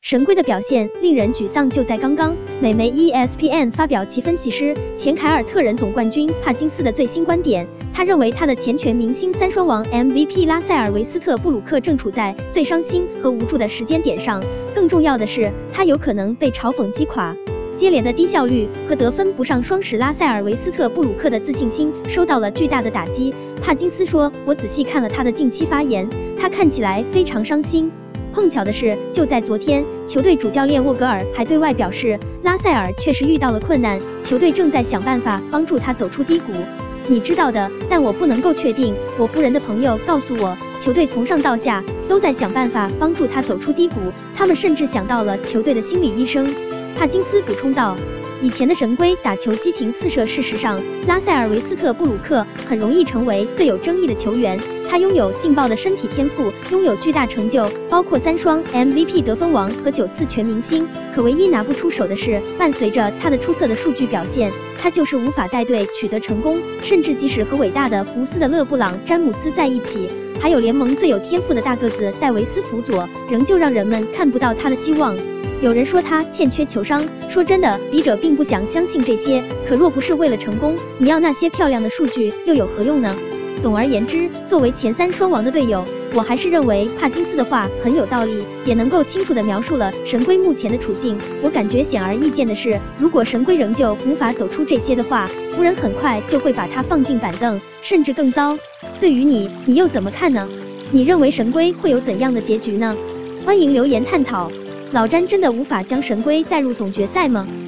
神龟的表现令人沮丧。就在刚刚，美媒 ESPN 发表其分析师、前凯尔特人总冠军帕金斯的最新观点。他认为他的前全明星3双王 MVP 拉塞尔·维斯特布鲁克正处在最伤心和无助的时间点上，更重要的是，他有可能被嘲讽击垮。接连的低效率和得分不上双使拉塞尔·维斯特布鲁克的自信心受到了巨大的打击。帕金斯说：“我仔细看了他的近期发言，他看起来非常伤心。”碰巧的是，就在昨天，球队主教练沃格尔还对外表示，拉塞尔确实遇到了困难，球队正在想办法帮助他走出低谷。你知道的，但我不能够确定。我夫人的朋友告诉我，球队从上到下都在想办法帮助他走出低谷，他们甚至想到了球队的心理医生。帕金斯补充道。以前的神龟打球激情四射，事实上，拉塞尔·维斯特布鲁克很容易成为最有争议的球员。他拥有劲爆的身体天赋，拥有巨大成就，包括3双 MVP 得分王和9次全明星。可唯一拿不出手的是，伴随着他的出色的数据表现，他就是无法带队取得成功。甚至即使和伟大的无私的勒布朗·詹姆斯在一起，还有联盟最有天赋的大个子戴维斯辅佐，仍旧让人们看不到他的希望。有人说他欠缺球商，说真的，笔者并不想相信这些。可若不是为了成功，你要那些漂亮的数据又有何用呢？总而言之，作为前3双王的队友，我还是认为帕金斯的话很有道理，也能够清楚地描述了神龟目前的处境。我感觉显而易见的是，如果神龟仍旧无法走出这些的话，湖人很快就会把他放进板凳，甚至更糟。对于你又怎么看呢？你认为神龟会有怎样的结局呢？欢迎留言探讨。老詹真的无法将神龟带入总决赛吗？